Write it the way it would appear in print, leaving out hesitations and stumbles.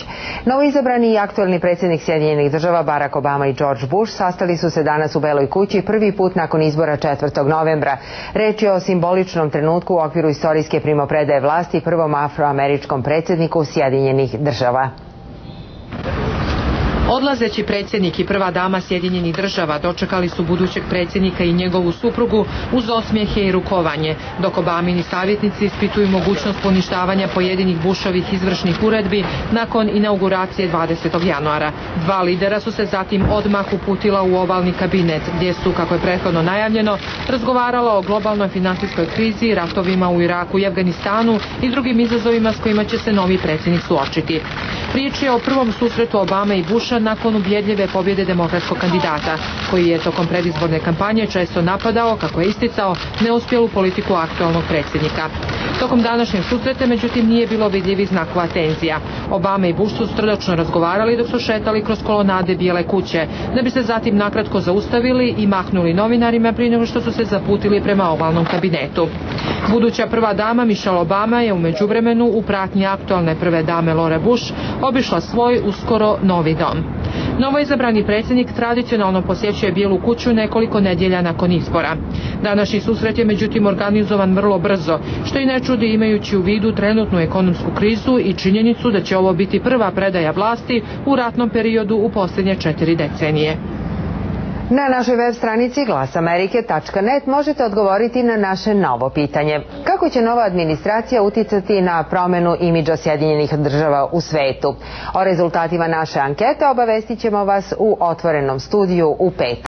Vučić. Novoizabrani i aktuelni predsjednik Sjedinjenih Država Barack Obama i George Bush sastali su se danas u Beloj kući prvi put nakon izbora 4. novembra. Reč je o simboličnom trenutku u okviru istorijske primopredaje vlasti prvom afroameričkom predsjedniku Sjedinjenih Država. Odlazeći predsjednik i prva dama Sjedinjenih Država dočekali su budućeg predsjednika i njegovu suprugu uz osmijehe i rukovanje, dok Obamini savjetnici ispituju mogućnost poništavanja pojedinih Bushovih izvršnih uredbi nakon inauguracije 20. januara. Dva lidera su se zatim odmah uputila u ovalni kabinet, gdje su, kako je prethodno najavljeno, razgovarala o globalnoj financijskoj krizi, ratovima u Iraku i Afganistanu i drugim izazovima s kojima će se novi predsjednik suočiti. Riječ je o prvom susretu Obame i Busha nakon ubjedljive pobjede demokratskog kandidata, koji je tokom predizborne kampanje često napadao, kako je isticao, neuspjelu politiku aktualnog predsjednika. Tokom današnjeg susreta, međutim, nije bilo vidljivih znakova tenzija. Obama i Bush su srdačno razgovarali dok su šetali kroz kolonade Bijele kuće, da bi se zatim nakratko zaustavili i mahnuli novinarima prije nego što su se zaputili prema ovalnom kabinetu. Buduća prva dama Michelle Obama je u međuvremenu u pratnji aktualne prve dame Laure Bush obišla svoj uskoro novi dom. Novoizabrani predsjednik tradicionalno posjećuje Bijelu kuću nekoliko nedjelja nakon izbora. Današnji susret je međutim organizovan vrlo brzo, što i ne čudi imajući u vidu trenutnu ekonomsku krizu i činjenicu da će ovo biti prva predaja vlasti u ratnom periodu u posljednje 4 decenije. Na našoj web stranici glasamerike.net možete odgovoriti na naše novo pitanje. Kako će nova administracija uticati na promjenu imidža Sjedinjenih Država u svetu? O rezultatima naše ankete obavestit ćemo vas u otvorenom studiju u petak.